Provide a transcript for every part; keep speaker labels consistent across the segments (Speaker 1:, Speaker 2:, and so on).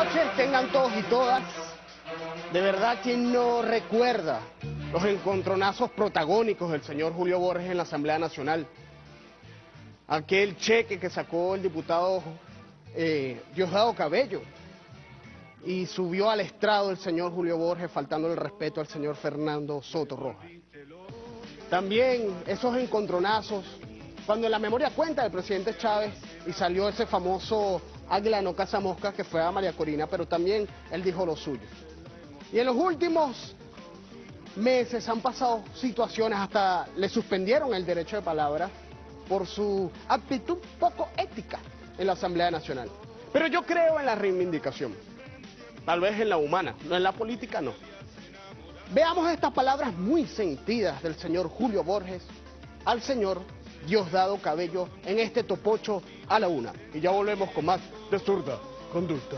Speaker 1: noches tengan todos y todas. De verdad, ¿quién no recuerda los encontronazos protagónicos del señor Julio Borges en la Asamblea Nacional? Aquel cheque que sacó el diputado Diosdado Cabello y subió al estrado el señor Julio Borges faltando el respeto al señor Fernando Soto Rojas. También esos encontronazos cuando en la memoria cuenta del presidente Chávez y salió ese famoso águila no caza moscas que fue a María Corina, pero también él dijo lo suyo. Y en los últimos meses han pasado situaciones, hasta le suspendieron el derecho de palabra por su actitud poco ética en la Asamblea Nacional. Pero yo creo en la reivindicación, tal vez en la humana, no en la política, no. Veamos estas palabras muy sentidas del señor Julio Borges al señor Diosdado Cabello en este Topocho a la una. Y ya volvemos con más de Zurda Conducta.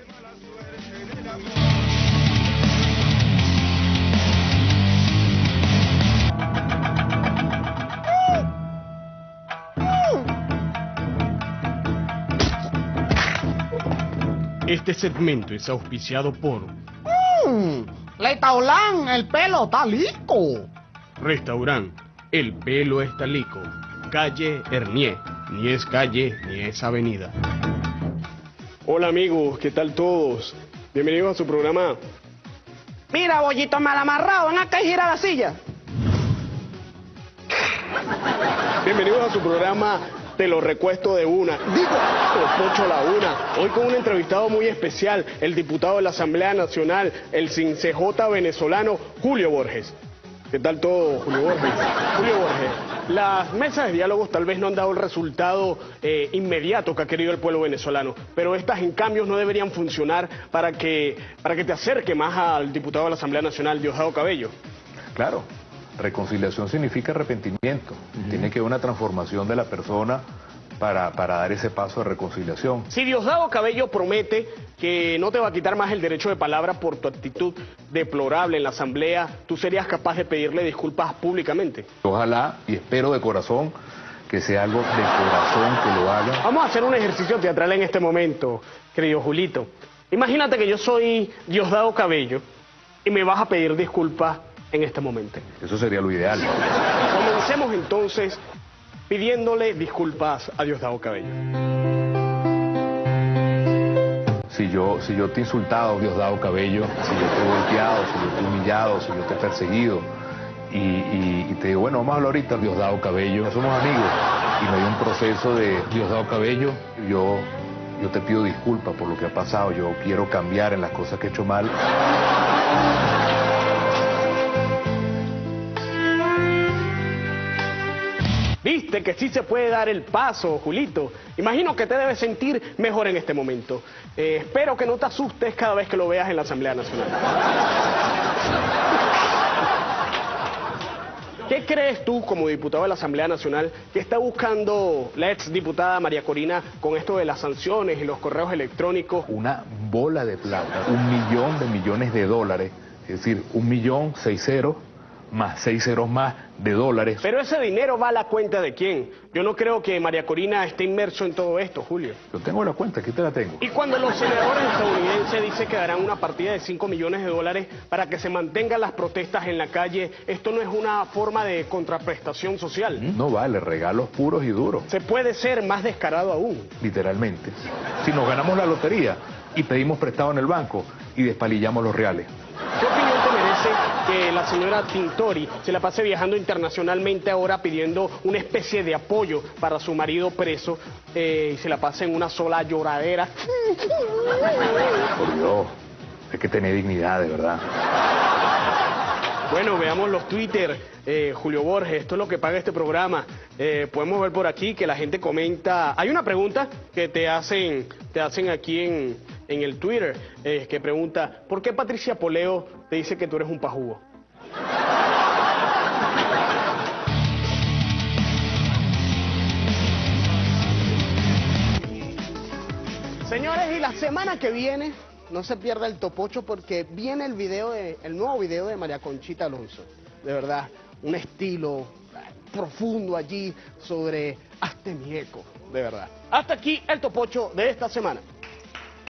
Speaker 1: Este segmento es auspiciado por
Speaker 2: Letaolán, el pelo talico.
Speaker 1: Restaurant El Pelo Estalico, calle Hernier, ni es calle ni es avenida. Hola amigos, ¿qué tal todos? Bienvenidos a su programa.
Speaker 2: Mira, bollito mal amarrado, ven acá y gira la silla.
Speaker 1: Bienvenidos a su programa Te lo recuesto de una. Digo, Topocho a la una. Hoy con un entrevistado muy especial, el diputado de la Asamblea Nacional, el sin CJ venezolano, Julio Borges. ¿Qué tal todo, Julio Borges? Julio Borges, las mesas de diálogos tal vez no han dado el resultado inmediato que ha querido el pueblo venezolano, pero estas en cambio no deberían funcionar para que te acerque más al diputado de la Asamblea Nacional, Diosdado Cabello.
Speaker 3: Claro, reconciliación significa arrepentimiento. Tiene que haber una transformación de la persona para dar ese paso de reconciliación.
Speaker 1: Si Diosdado Cabello promete que no te va a quitar más el derecho de palabra por tu actitud deplorable en la Asamblea, ¿tú serías capaz de pedirle disculpas públicamente?
Speaker 3: Ojalá y espero de corazón que sea algo de corazón que lo haga.
Speaker 1: Vamos a hacer un ejercicio teatral en este momento, querido Julito. Imagínate que yo soy Diosdado Cabello y me vas a pedir disculpas en este momento.
Speaker 3: Eso sería lo ideal.
Speaker 1: Comencemos entonces pidiéndole disculpas a Diosdado Cabello.
Speaker 3: Si yo te he insultado, Diosdado Cabello, si yo te he golpeado, si yo te he humillado, si yo te he perseguido, y te digo, bueno, vamos a hablar ahorita, Diosdado Cabello, somos amigos, y no hay un proceso de Diosdado Cabello, yo te pido disculpas por lo que ha pasado, yo quiero cambiar en las cosas que he hecho mal.
Speaker 1: Viste que sí se puede dar el paso, Julito. Imagino que te debes sentir mejor en este momento. Espero que no te asustes cada vez que lo veas en la Asamblea Nacional. ¿Qué crees tú, como diputado de la Asamblea Nacional, que está buscando la exdiputada María Corina con esto de las sanciones y los correos electrónicos?
Speaker 3: Una bola de plata, 1 millón de millones de dólares, es decir, 1.000.000 más 6 ceros más de dólares.
Speaker 1: Pero ese dinero va a la cuenta de quién. Yo no creo que María Corina esté inmerso en todo esto, Julio.
Speaker 3: Yo tengo la cuenta, aquí te la tengo.
Speaker 1: Y cuando los senadores estadounidenses dicen que darán una partida de 5 millones de dólares para que se mantengan las protestas en la calle, ¿esto no es una forma de contraprestación social?
Speaker 3: No vale, regalos puros y duros.
Speaker 1: Se puede ser más descarado aún.
Speaker 3: Literalmente. Si nos ganamos la lotería y pedimos prestado en el banco y despalillamos los reales.
Speaker 1: ¿Qué opinión te merece que la señora Tintori se la pase viajando internacionalmente ahora pidiendo una especie de apoyo para su marido preso y se la pase en una sola lloradera?
Speaker 3: Por Dios, hay que tener dignidad, de verdad.
Speaker 1: Bueno, veamos los Twitter, Julio Borges, esto es lo que paga este programa. Podemos ver por aquí que la gente comenta. Hay una pregunta que te hacen aquí en el Twitter, que pregunta, ¿por qué Patricia Poleo te dice que tú eres un pajugo? Señores, y la semana que viene no se pierda el Topocho porque viene el nuevo video de María Conchita Alonso. De verdad, un estilo profundo allí sobre Hazte mi eco, de verdad. Hasta aquí el Topocho de esta semana.